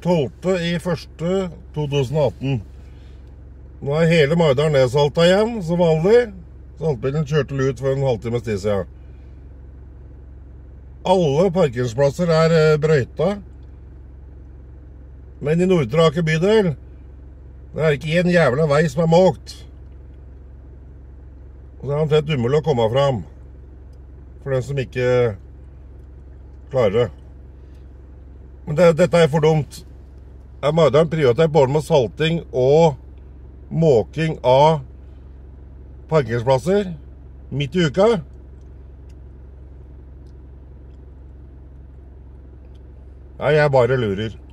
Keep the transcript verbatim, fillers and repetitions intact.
tolvte i første to tusen og atten. Nå er hele Maridalen nedsaltet igjen, som vanlig. Saltbilen kjørte ut for en halvtimes tid siden. Alle parkeringsplasser er brøyta. Men i Nordre Aker bydel, det er ikke en jævla vei som er måkt. Og det er omtrent umulig å komme fram. For den som ikke klarer det. Men det, dette er for dumt. Maridalen prioritert både med salting og måking av parkeringsplasser midt i uka. Nei, jeg bare lurer.